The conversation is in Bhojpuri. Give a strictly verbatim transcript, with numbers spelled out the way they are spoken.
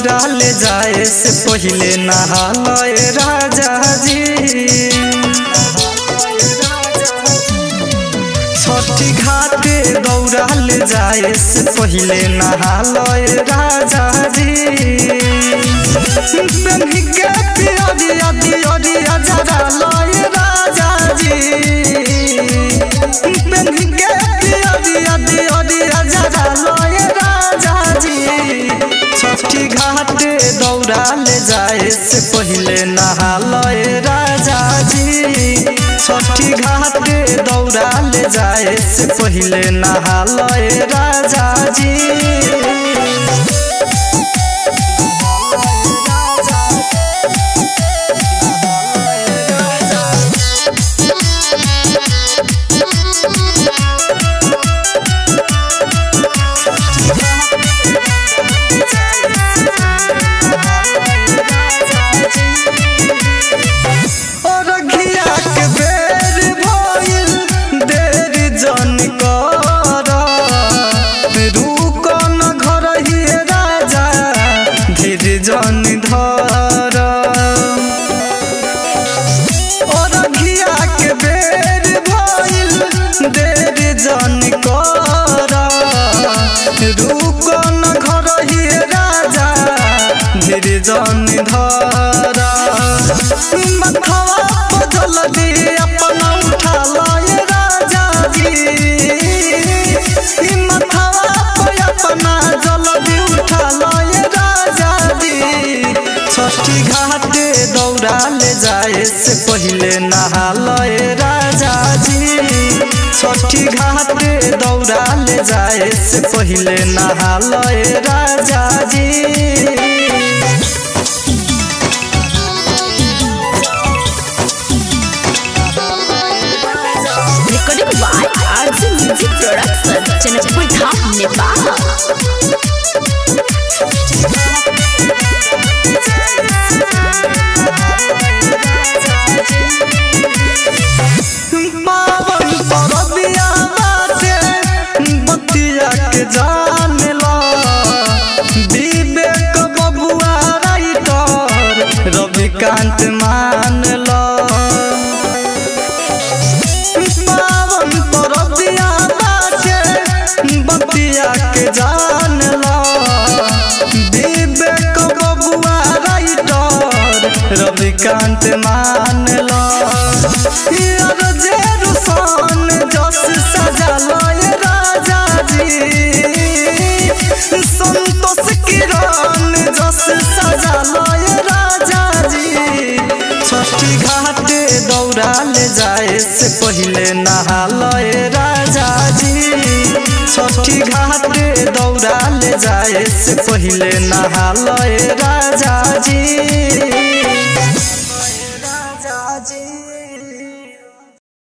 दौड़ा ले जाए से पहले नहा लए राजा जी। छठी घाटे दौड़ा ले जाए से पहले नहा लए राजा जी। बन्ही के पियरिया दियरिया जरा लए राजा जी। बन्ही के पियरिया दियरिया जरा लए राजा जी। छठी घाटे दौड़ा ले जाए से पहले नहा लए राजा जी। छठी घाटे दौड़ा ले जाए से पहले नहा लए राजा जी। जन धर और घिया के बेर भइल देर जन कर। रुकन घर ही राजा धीर जन धर। मथवा पर जल्दी अपना उठा लए राजा जी। मथवा पर अपना जल्दी उठा लए राजा जी। छठी घाटे दौड़ा ले जाए से पहले नहा लए राजा जी। छठी घाटे दौड़ा ले जाए से पहले नहा लए राजा जी। Recording by R J Music Production, Janakpur Dham, Nepal. पावन परबिया बाटे बतिया के जान ला। विवेक बबुआ राइटर रविकांत मान ला। पावन परबिया बाटे बतिया के जान ला। विवेक बबुआ राइटर रविकांत मान ला। जस सजा लए राजा जी। संतोष किरण जस सजा लए राजा जी। छठी घाटे दौड़ा ले जाए से पहले नहा लए राजा जी। छठी घाटे दौड़ा ले जाए से पहले नहा लए राजा जी।